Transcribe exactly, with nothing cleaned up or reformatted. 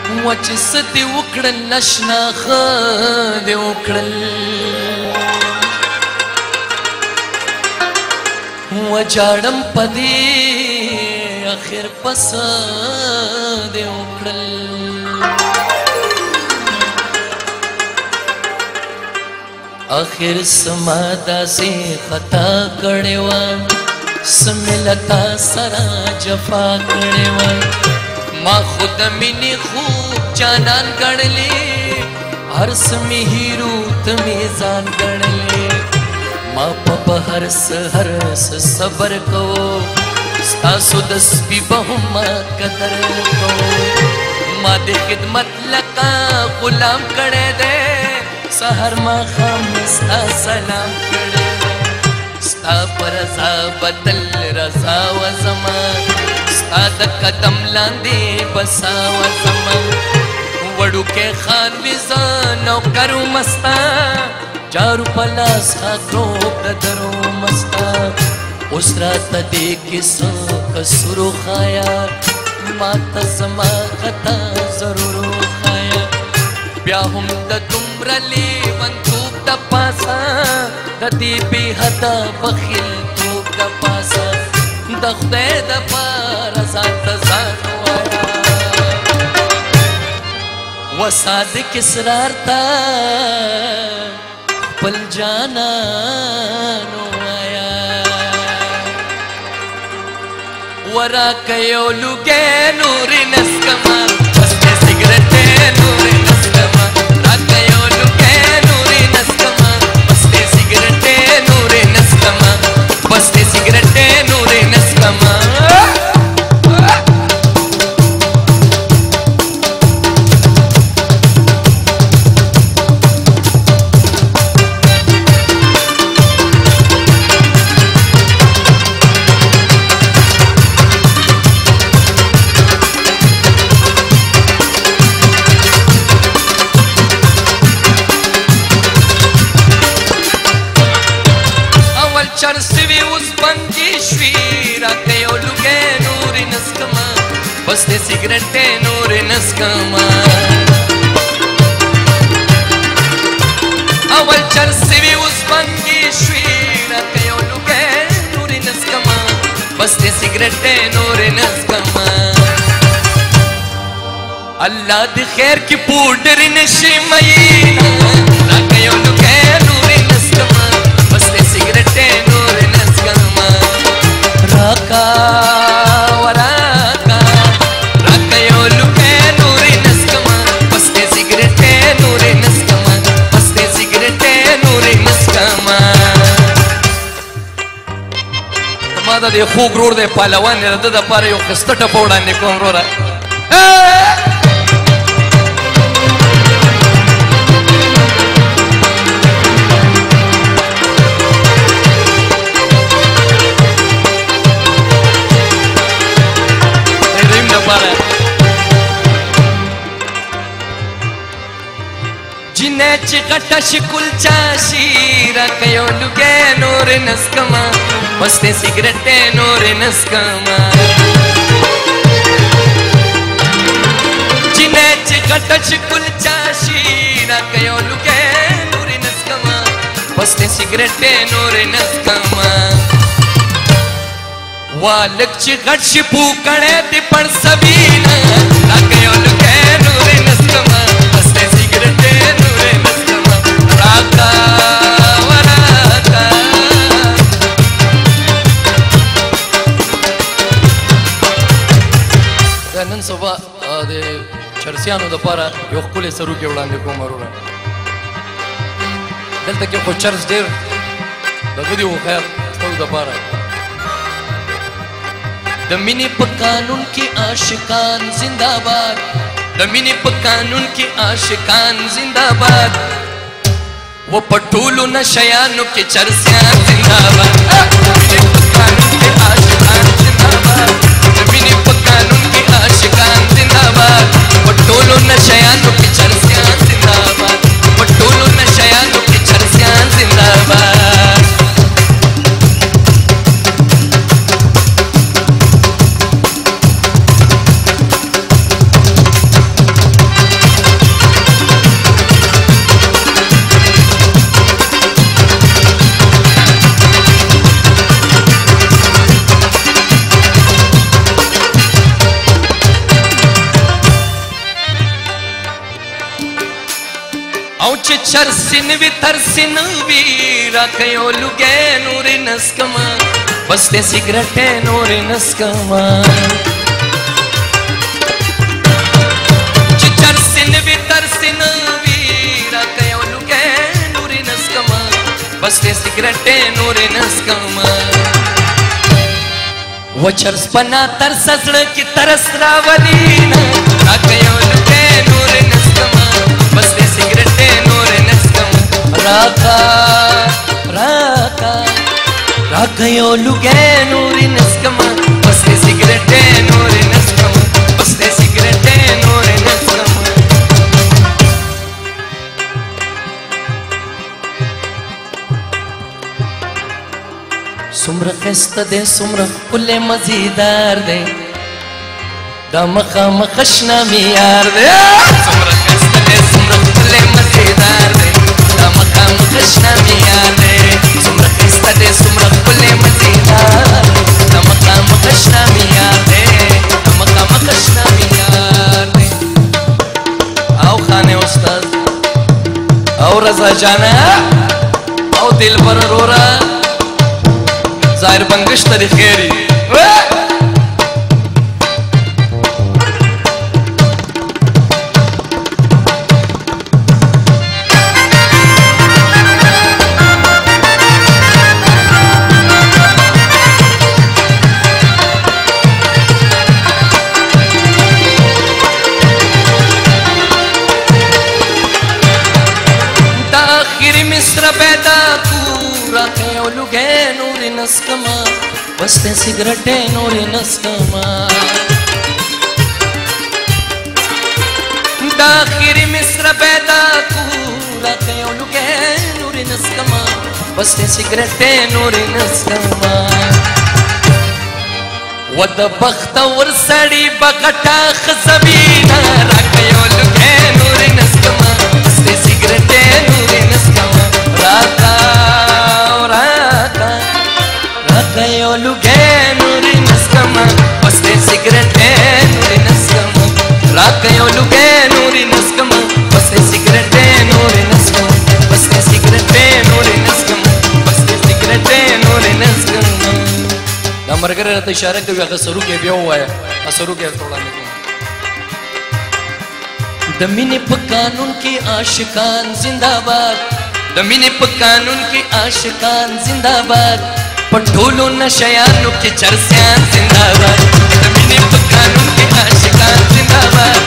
وچ سدی وکړل نشنا خدی وکړل وجاړم پدی اخر پس دی وکړل اخر سما داسې خطا کړې وه سملتا سره جفا کړې وه ما خود مینې خوب جانان ګڼلې هر څه مې هیرو ته مې ځان ګڼلې ما په هر څه هر څه صبر کوو ستاسو د سپي به هم ما قدر کوو ما د خدمت لکه غلام کړی دی سحر ماښام ستا سلام کړی ستا په رضا بدل رضا وه زما ستا د قدم لاندې بسا وه زما وړوکی خان وي زه نوکر ومه ستا جارو په لاس خاطروب د درو مستا اوس راته دې کې څه قصور وښایه ما ته زما خطا ضرور وښایه بیا هم د دومره لیونتوب د پاسه د دې بې حده بخیلتوب د پاسه د خدای دپاره ځان ته ځان ووایه و صادق اسرار ته خپل جانان ووایه وراکه یو لوګی نورې نسکمه بس دې سګرټې نورې نسکمه راکه یو لوګی نورې نسکمه بس دې سګرټې نورې نسکمه بس دې سګرټې نورې نسکمه چرسوی اوس بندې شوي راته یو لوګی نورې نسکمه بس دې سګرټې نورې نسکمه اول چرسوی اوس بندې شوي راته یو لوګی نورې نسکمه بس دې سګرټې نورې نسکمه الله دې خیر کې پوډر نشي میینه راته یو لوګی نورې نسکمه بس دې سګرټې نورې نسکمه راکا وراکا راکا یو لوګی نورې نسکمه بس دې سګرټې نورې نسکمه بس دې سګرټې نورې نسکمه ما د دې خوږ ورور دی پهلوان دی د ده دپاره یو ښایسته ټپه وړاندې کوم وروره جنې چې غټه شي کلچا شي راکه یو لوګی نورې نسکمه بس دې سګرټې نورې نسکمه جنې چې غټه شي کلچا شي راکه یو لوګی نورې نسکمه بس دې سګرټې نورې نسکمه والک چې غټ شي پوکړی دې پړسوینه راکه یو لوګی نورې نسکمه بس دې سګرټې نورې نسکمه راکا وراکا نن سبا د چرسیانو دپاره یو ښکلی سروکې وړاندې کوم وروره دلته کې خو چرس ډېر دغه دي خو خیر ستاسو دپاره د مینې په قانون کې عاشقان زنده‌باد د مینې په قانون کې عاشقان زنده‌باد و په ټولو نشیانو کې چرسیان زنده‌باد د مینې په قانون کې عاشقان زنده‌باد د مینې په قانون کې عاشقان زنده‌باد په ټولو نشیانو کې چرسیان زنده‌باد په ټولو نشیانو کې چرسیان زنده‌باد چې چرسین وی ترسین وی راکیو لګې نور نسکما بس ته سیګریټ نور نسکما چې چرسین وی ترسین وی راکیو لګې نور نسکما بس ته سیګریټ نور نسکما و چرس پنا تر سزړه کی ترس راولین راکیو لګې نور نسکما بس ته سیګریټ نور نسکما راکا راکا راکیو لګې نور نسکما بس ته سیګریټ نور نسکما بس ته سیګریټ نور نسکما سمره خسته دې سمره ښکلی مزیدار دی دا مخامخ اشنا معیار دی سمره خسته دې سمره ښکلی مزیدار دی دا مخامخ اشنا معیار دی سمره خسته دې سمره ښکلی مزیدار دی دا مخامخ اشنا معیار دی دا مخامخ اشنا معیار دی او خانه استاد او رضا جانا او دلبر رورا ظاهر بنگش تری خیری دا آخری مصر پیدا پورا کیو لگے نور نسکما بس ته سیګریټ نور نسکما دا آخری مصر پیدا پورا کیو لگے نور نسکما بس ته سیګریټ نور نسکما و د بخت ور سړی بغټا خزبینا راکیو لگے نور نسکما بس ته سیګریټ نور نسکما راکا راکیو لګې نور نسکما بس ته سیګریټ نور نسکما راکیو لګې نور نسکما بس ته سیګریټ نور نسکما بس ته سیګریټ نور نسکما بس ته سیګریټ نور نسکما دا مرګره ته اشاره کوي هغه سرو کې بیا وایا سرو کې وړاندې د مینې په قانون کې عاشقان زنده‌باد د مینې په قانون کې عاشقان زنده‌باد پټولو نشیانو کې چرسیان زنده‌باد د مینې په قانون کې عاشقان زنده‌باد